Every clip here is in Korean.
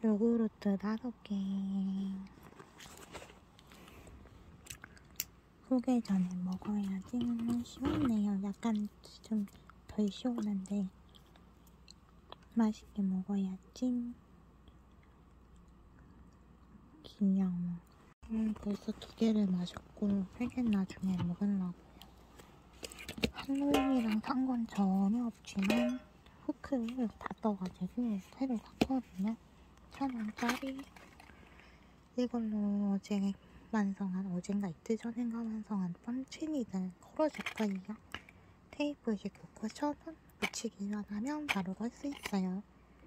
요구르트 5개. 소개 전에 먹어야지. 시원해요. 약간 좀 덜 시원한데 맛있게 먹어야지. 귀여워. 벌써 2개를 마셨고 3개 나중에 먹으려고요. 할로윈이랑 산 건 전혀 없지만 후크를 다 떠가지고 새로 샀거든요. 1,000원짜리. 이걸로 어젠가 이틀 전인가 완성한 펀치니들 걸어줄 거예요. 테이프 이렇게 꽂고 1,000원 붙이기만 하면 바로 걸 수 있어요.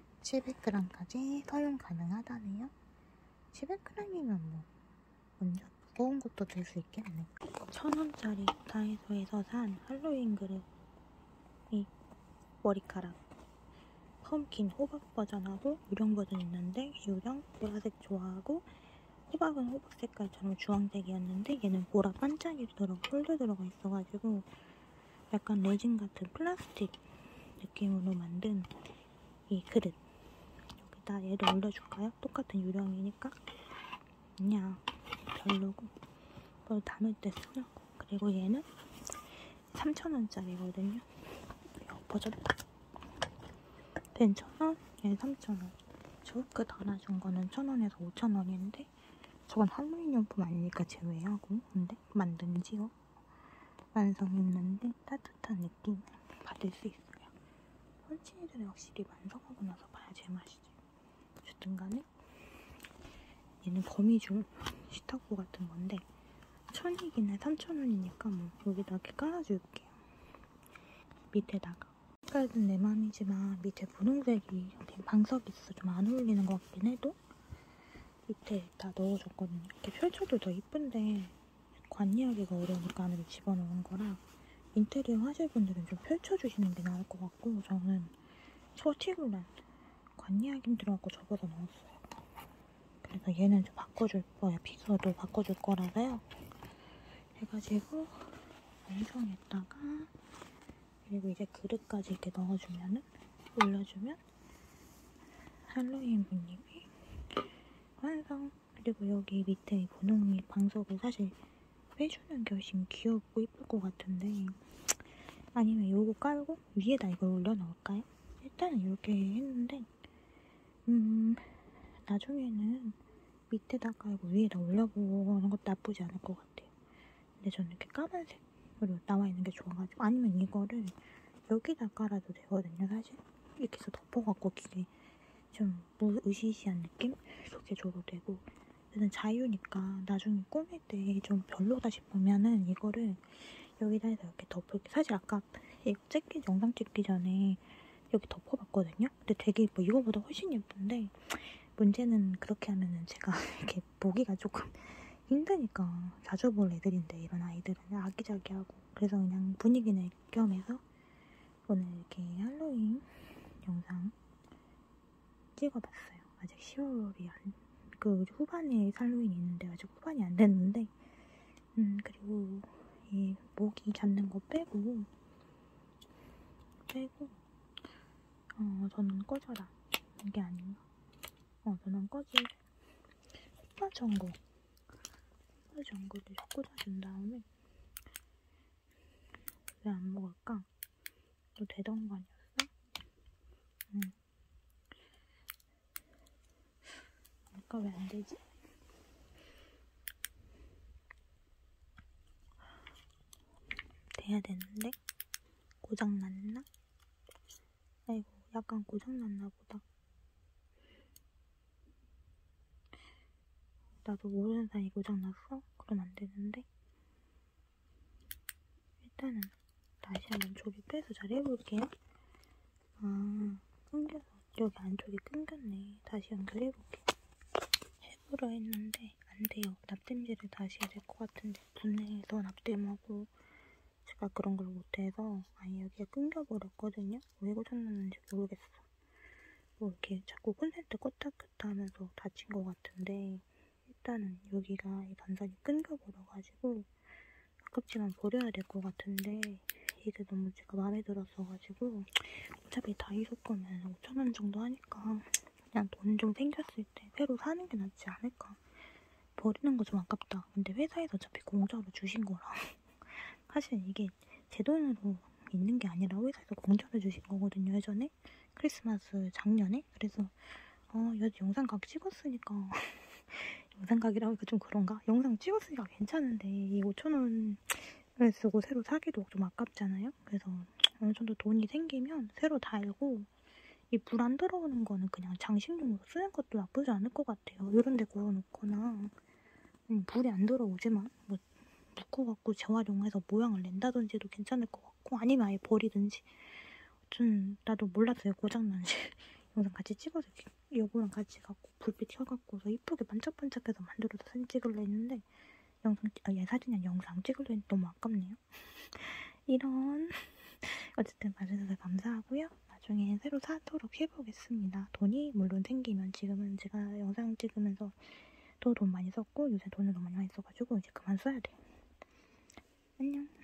700g까지 사용 가능하다네요. 700g이면 뭐 완전 무거운 것도 들 수 있겠네. 1,000원짜리 다이소에서 산 할로윈 그릇. 이 머리카락 펌킨 호박 버전하고 유령 버전 있는데, 유령 보라색 좋아하고 호박은 호박 색깔처럼 주황색이었는데 얘는 보라 반짝이 홀도 들어가 있어가지고 약간 레진 같은 플라스틱 느낌으로 만든 이 그릇. 여기다 얘를 올려줄까요? 똑같은 유령이니까. 아니야, 별로고 뭘 담을 때 쓰려고. 그리고 얘는 3,000원짜리거든요 엎어졌다. 된 1,000원, 얘는 3,000원. 저 후크 달아준 거는 1,000원에서 5,000원인데 저건 할로윈 용품 아니니까 제외하고, 근데 만든 지요 완성했는데 따뜻한 느낌 받을 수 있어요. 펀치니들은 확실히 완성하고 나서 봐야 제맛이지. 어쨌든 간에 얘는 거미줄 식탁보 같은 건데 1,000원이긴 3,000원이니까 뭐 여기다 이렇게 깔아줄게요. 밑에다가. 색깔은 내 맘이지만 밑에 분홍색이 방석이 있어 좀 안 어울리는 것 같긴 해도 밑에 다 넣어줬거든요. 이렇게 펼쳐도 더 이쁜데 관리하기가 어려우니까 안으로 집어넣은 거라 인테리어 하실 분들은 좀 펼쳐주시는 게 나을 것 같고, 저는 서티글란 관리하기 힘들어갖고 접어서 넣었어요. 그래서 얘는 좀 바꿔줄 거예요. 픽서도 바꿔줄 거라서요. 해가지고 완성했다가, 그리고 이제 그릇까지 이렇게 넣어주면은, 올려주면 할로윈 분위기 완성. 그리고 여기 밑에 이 분홍이 방석을 사실 빼주는 게 훨씬 귀엽고 이쁠 것 같은데, 아니면 요거 깔고 위에다 이걸 올려놓을까요? 일단은 이렇게 했는데 나중에는 밑에다 깔고 위에다 올려보는 것도 나쁘지 않을 것 같아요. 근데 저는 이렇게 까만색으로 나와 있는 게 좋아가지고, 아니면 이거를 여기다 깔아도 되거든요. 사실 이렇게 해서 덮어갖고 기계 좀 으시시한 느낌? 이렇게 줘도 되고. 저는 자유니까 나중에 꾸밀 때 좀 별로다 싶으면은 이거를 여기다 해서 이렇게 덮을게. 사실 아까 이거 영상 찍기 전에 여기 덮어봤거든요. 근데 되게 뭐 이거보다 훨씬 예쁜데, 문제는 그렇게 하면은 제가 이렇게 보기가 조금 힘드니까. 자주 볼 애들인데 이런 아이들은 아기자기하고. 그래서 그냥 분위기 낼 겸해서 오늘 이렇게 할로윈 영상 찍어봤어요. 아직 10월이 후반에 할로윈이 있는데 아직 후반이 안 됐는데, 그리고 이 모기 잡는 거 빼고 저는 꺼져라 이게 아닌가? 저는 꺼질 후파전구를 꽂아준 다음에, 왜 안 먹을까? 너 되던 거 아니었어? 아까 왜 안 되지? 돼야 되는데 고장났나? 아이고, 약간 고장났나 보다. 나도 모르는 사이에 고장났어? 그럼 안 되는데. 일단은 다시 한번 조립해서 잘 해볼게요. 끊겨서 여기 안쪽이 끊겼네. 다시 연결해볼게요. 해보려 했는데 안 돼요. 납땜질을 다시 해야 될 것 같은데, 분해해서 납땜하고 제가 그런 걸 못해서 아예 여기가 끊겨버렸거든요. 왜 고장났는지 모르겠어. 뭐 이렇게 자꾸 콘센트 껐다 켰다 하면서 다친 것 같은데, 일단은 여기가 이 단선이 끊겨버려가지고 아깝지만 버려야 될 것 같은데, 이게 너무 제가 마음에 들었어가지고, 어차피 다이소 거면 5,000원 정도 하니까 그냥 돈 좀 생겼을 때 새로 사는 게 낫지 않을까. 버리는 거 좀 아깝다. 근데 회사에서 어차피 공짜로 주신 거라. 사실 이게 제 돈으로 있는 게 아니라 회사에서 공짜로 주신 거거든요. 예전에 크리스마스 작년에. 그래서 영상 각 찍었으니까 영상 각이라고 하니까 좀 그런가? 영상 찍었으니까 괜찮은데 이 5,000원을 쓰고 새로 사기도 좀 아깝잖아요. 그래서 어느 정도 돈이 생기면 새로 달고 이 불 안 들어오는 거는 그냥 장식용으로 쓰는 것도 나쁘지 않을 것 같아요. 이런 데 구워놓거나 불이 안 들어오지만 뭐 묶어갖고 재활용해서 모양을 낸다든지도 괜찮을 것 같고, 아니면 아예 버리든지. 좀 나도 몰랐어요, 고장난지. 영상 같이 찍어서 여보랑 같이 갖고 불빛 켜갖고서 이쁘게 반짝반짝해서 만들어서 사진 찍으려 했는데 사진이 아니라 영상 찍으려 했는데 너무 아깝네요. 이런. 어쨌든 봐주셔서 감사하고요. 나중에 새로 사도록 해보겠습니다. 돈이 물론 생기면. 지금은 제가 영상 찍으면서 또 돈 많이 썼고 요새 돈을 너무 많이 써가지고 이제 그만 써야 돼요. 안녕.